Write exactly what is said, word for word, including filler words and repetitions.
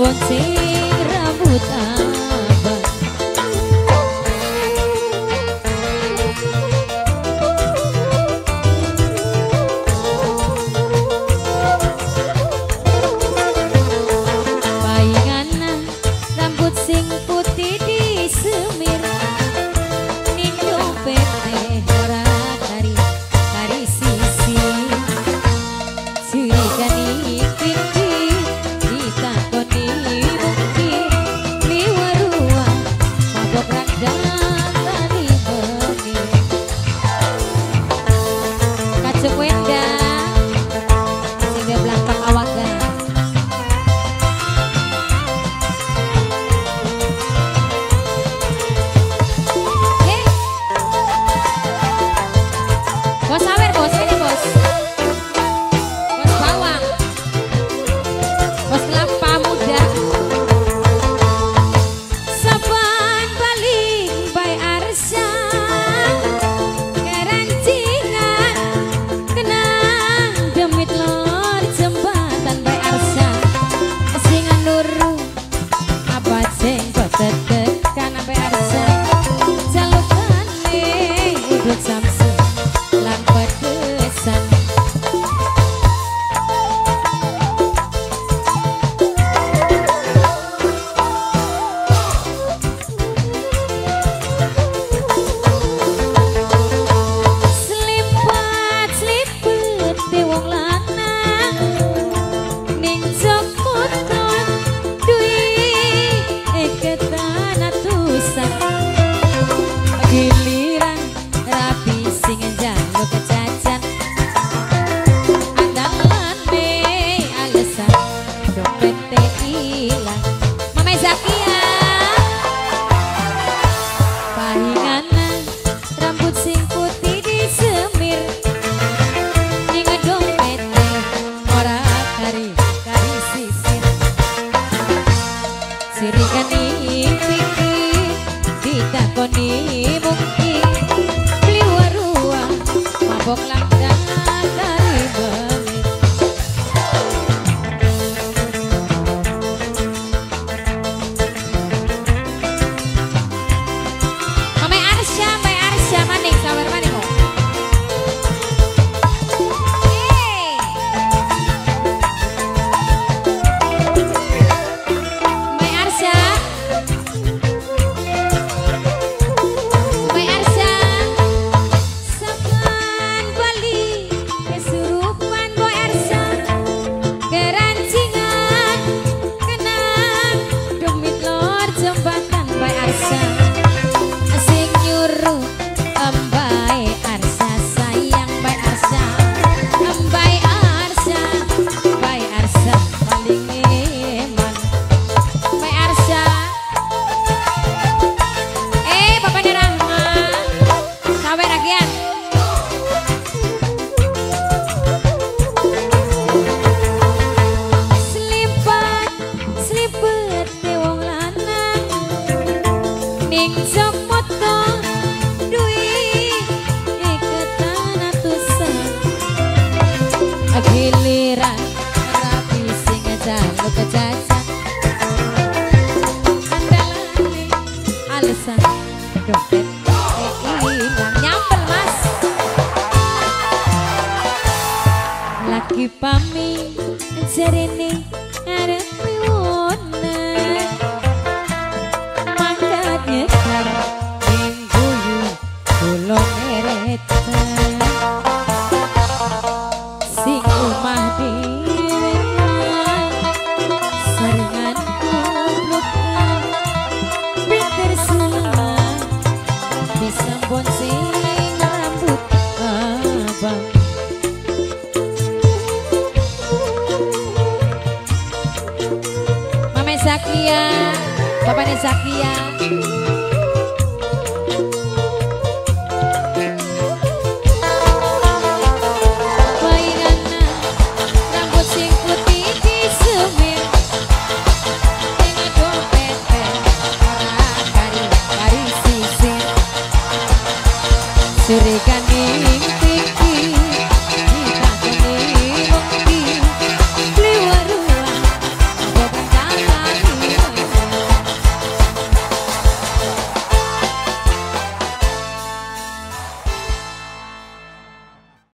bonceng rambut abang. Bayangan rambut sing putih disemir, ning dompete ora kari kari sisi. Surigani iki ditakoni mungkin liwat ruang mabok randang tani beni. Kacung wendang sing belakang awagan. Bos sawer bos, ini bos. Bos bawang. Bos kelapa muda. Saban baling bay arsa, kerancingan kenang demit lor jembatan bay arsa. Singan nuru apa jenggot tetekan bay arsa. Jalukan nih udut samsu lan pedesan. Selipat selipet di wong lanang ning jokoton duit iketan atusan. Giliran rapi sing njaluk kejajan, andalane alesan dompete ilang. Mame Zakia pahinganan rambut sing putih disemir, ning dompete ora kari kari sisir. Sirikani iki ditakoni mungkin liwat ruang mabok langgang dari beni. Mame Arsya, Mame Arsya maning sawer maning kok. Hey. Mame Arsya. Mame Arsya. Saban bali kesurupan boy Arsya, kerancingan kenang demit lor jembatan boy Arsya. Sing nyuruh embai Arsya sayang bai Arsya, embai Arsya, bai Arsya paling eman. Bai Arsya, eh bapaknya Rahma, sawer agian. Selipat selipet di wong lanang ning jokoto duit iketan atusan. Giliran rapi sing njaluk kejajan, andalane alesan dompet ilang. Nyambel mas lagi pami jarene arep miwonan, mangkat nyekar ning guyu kula meretan. Sing omah dhewe saringan kublukan pinter salah bisa bonceng rambut abang. Mame Zakia, bapaknya Zakia.